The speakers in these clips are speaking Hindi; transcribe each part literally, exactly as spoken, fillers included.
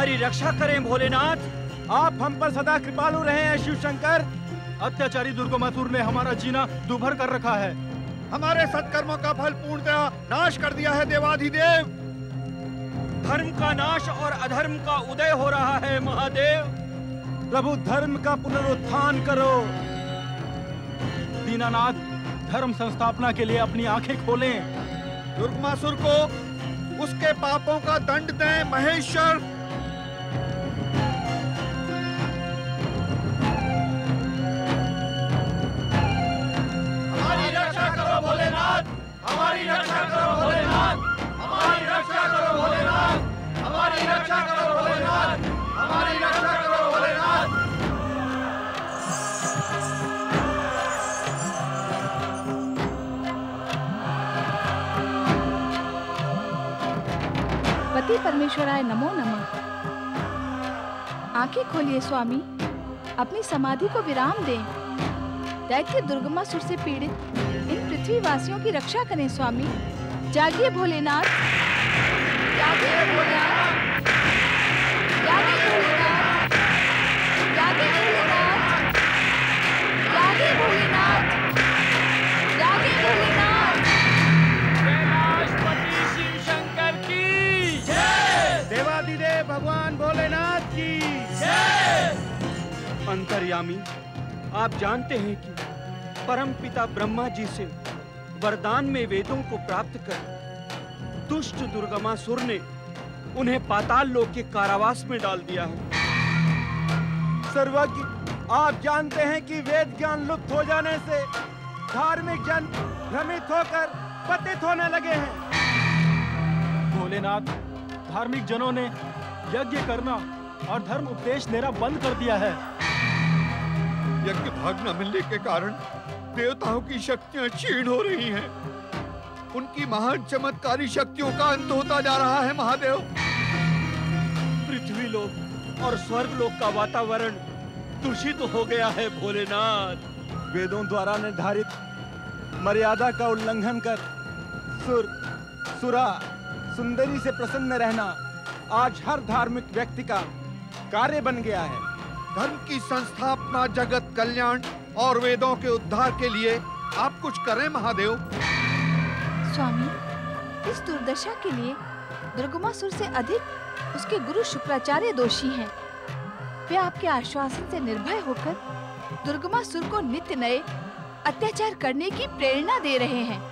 हमारी रक्षा करें भोलेनाथ। आप हम पर सदा कृपालु रहे हैं शिव शंकर। अत्याचारी दुर्गमासुर ने हमारा जीना दुभर कर रखा है। हमारे सत्कर्मों का फल पूर्णतः नाश कर दिया है देवाधिदेव। धर्म का नाश और अधर्म का उदय हो रहा है महादेव। प्रभु धर्म का पुनरुत्थान करो। दीनानाथ, धर्म संस्थापना के लिए अपनी आंखें खोलें। दुर्गमासुर को उसके पापों का दंड दें महेश्वर। हमारी रक्षा करो भोलेनाथ, हमारी रक्षा करो भोलेनाथ, हमारी रक्षा करो भोलेनाथ, हमारी रक्षा करो भोलेनाथ, हमारी रक्षा करो भोलेनाथ। पति परमेश्वराय नमो नमः। आंखें खोलिए स्वामी, अपनी समाधि को विराम दें। दैत्य दुर्गमासुर से पीड़ित इन पृथ्वीवासियों की रक्षा करें स्वामी। जागिए भोलेनाथ, जागिए भोलेनाथ, जागिए भोलेनाथ, जागिए भोलेनाथ, जागिए भोलेनाथ, जागिए भोलेनाथ। कैलाशपति शिव शंकर की जय। देवाधिदेव भगवान भोलेनाथ की जय। अंतर्यामी, आप जानते हैं कि परमपिता ब्रह्मा जी से वरदान में वेदों को प्राप्त कर दुष्ट दुर्गमासुर ने उन्हें पाताल लोक के कारावास में डाल दिया है। सर्वज्ञ, आप जानते हैं कि वेद ज्ञान लुप्त हो जाने से धार्मिक जन भ्रमित होकर पतित होने लगे हैं। भोलेनाथ, धार्मिक जनों ने यज्ञ करना और धर्म उपदेश देना बंद कर दिया है। यज्ञ भाग न मिलने के कारण देवताओं की शक्तियां क्षीण हो रही हैं। उनकी महान चमत्कारी शक्तियों का अंत होता जा रहा है महादेव। पृथ्वी लोक और स्वर्ग लोक का वातावरण दूषित तो हो गया है भोलेनाथ। वेदों द्वारा निर्धारित मर्यादा का उल्लंघन कर सुर, सुरा, सुंदरी से प्रसन्न रहना आज हर धार्मिक व्यक्ति का कार्य बन गया है। धर्म की संस्थापना, जगत कल्याण और वेदों के उद्धार के लिए आप कुछ करें महादेव। स्वामी, इस दुर्दशा के लिए दुर्गमासुर से अधिक उसके गुरु शुक्राचार्य दोषी हैं। वे आपके आश्वासन से निर्भय होकर दुर्गमासुर को नित्य नए अत्याचार करने की प्रेरणा दे रहे हैं।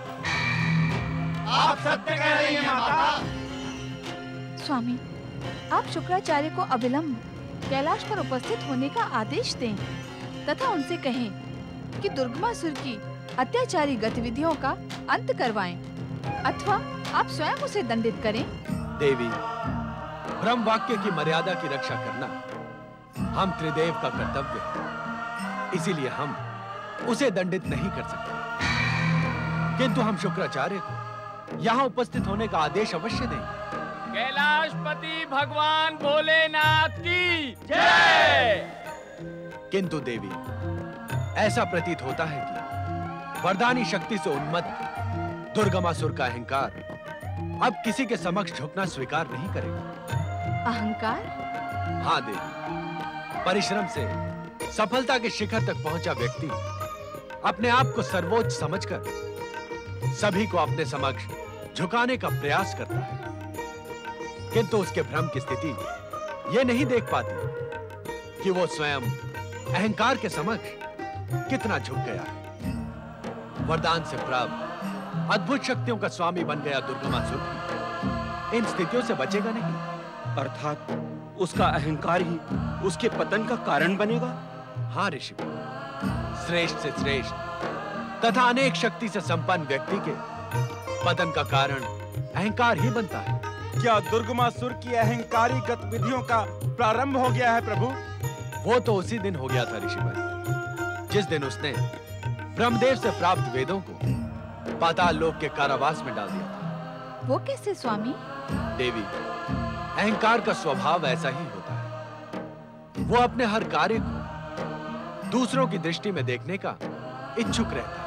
आप सत्य कह रही हैं माता। स्वामी, आप शुक्राचार्य को अविलंब कैलाश पर उपस्थित होने का आदेश दें तथा उनसे कहें कि दुर्गमासुर की अत्याचारी गतिविधियों का अंत करवाएं, अथवा आप स्वयं उसे दंडित करें। देवी, ब्रह्म वाक्य की मर्यादा की रक्षा करना हम त्रिदेव का कर्तव्य है, इसीलिए हम उसे दंडित नहीं कर सकते, किंतु हम शुक्राचार्य को यहाँ उपस्थित होने का आदेश अवश्य देंगे। कैलाशपति भगवान भोलेनाथ की जय। किंतु देवी, ऐसा प्रतीत होता है कि वरदानी शक्ति से उन्मत्त दुर्गमासुर का अहंकार अब किसी के समक्ष झुकना स्वीकार नहीं करेगा। अहंकार? हाँ देवी, परिश्रम से सफलता के शिखर तक पहुंचा व्यक्ति अपने आप को सर्वोच्च समझकर सभी को अपने समक्ष झुकाने का प्रयास करता है, किंतु उसके भ्रम की स्थिति यह नहीं देख पाती कि वो स्वयं अहंकार के समक्ष कितना झुक गया है। वरदान से प्राप्त अद्भुत शक्तियों का स्वामी बन गया दुर्गमासुर इन स्थितियों से बचेगा नहीं। अर्थात उसका अहंकार ही उसके पतन का कारण बनेगा। हाँ ऋषि, श्रेष्ठ से श्रेष्ठ तथा अनेक शक्ति से संपन्न व्यक्ति के पतन का कारण अहंकार ही बनता है। क्या दुर्गमासुर की अहंकारी गतिविधियों का प्रारंभ हो गया है प्रभु? वो तो उसी दिन हो गया था ऋषिवर, जिस दिन उसने ब्रह्मदेव से प्राप्त वेदों को पाताल लोक के कारावास में डाल दिया था। वो कैसे स्वामी? देवी, अहंकार का स्वभाव ऐसा ही होता है। वो अपने हर कार्य को दूसरों की दृष्टि में देखने का इच्छुक रहता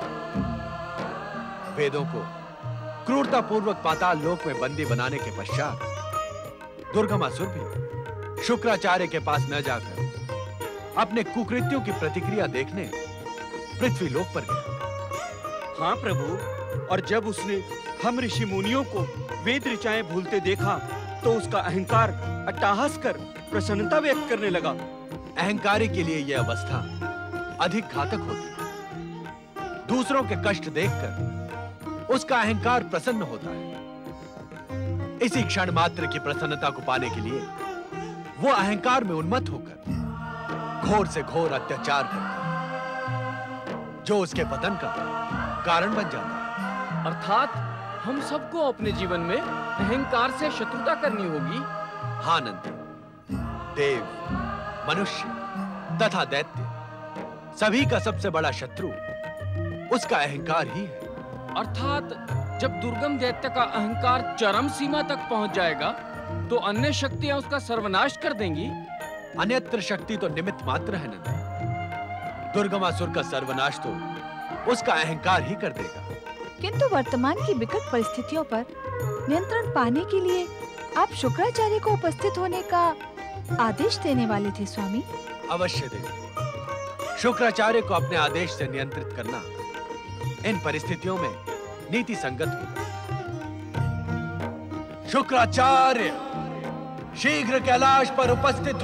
है। वेदों को क्रूरता पूर्वक पाताल लोक में बंदी बनाने के पश्चात दुर्गमासुर भी शुक्राचार्य के पास न जाकर अपने कुकृत्यों की प्रतिक्रिया देखने पृथ्वी लोक पर गया। हाँ प्रभु, और जब उसने हम ऋषि मुनियों को वेद ऋचाएं भूलते देखा तो उसका अहंकार अट्टहास कर प्रसन्नता व्यक्त करने लगा। अहंकारी के लिए यह अवस्था अधिक घातक होती है। दूसरों के कष्ट देखकर उसका अहंकार प्रसन्न होता है। इसी क्षण मात्र की प्रसन्नता को पाने के लिए वो अहंकार में उन्मत्त होकर घोर से घोर अत्याचार करता है, जो उसके पतन का कारण बन जाता है। अर्थात हम सबको अपने जीवन में अहंकार से शत्रुता करनी होगी। हाँ नंदी, देव, मनुष्य तथा दैत्य सभी का सबसे बड़ा शत्रु उसका अहंकार ही है। अर्थात जब दुर्गम दैत्य का अहंकार चरम सीमा तक पहुंच जाएगा तो अन्य शक्तियां उसका सर्वनाश कर देंगी। अन्यत्र शक्ति तो निमित्त मात्र है नंदी। दुर्गमासुर का सर्वनाश तो उसका अहंकार ही कर देगा। किंतु वर्तमान की विकट परिस्थितियों पर नियंत्रण पाने के लिए आप शुक्राचार्य को उपस्थित होने का आदेश देने वाले थे स्वामी। अवश्य देव। शुक्राचार्य को अपने आदेश से नियंत्रित करना इन परिस्थितियों में नीति संगत होगा। शुक्राचार्य शीघ्र कैलाश पर उपस्थित